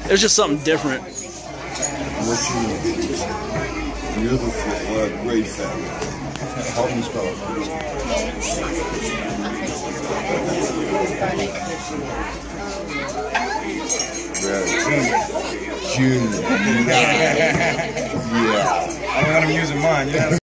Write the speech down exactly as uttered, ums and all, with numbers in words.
It was just something different. What's your beautiful, uh, great family? Help me spell it. June. Yeah. I don't want him using mine. Yeah.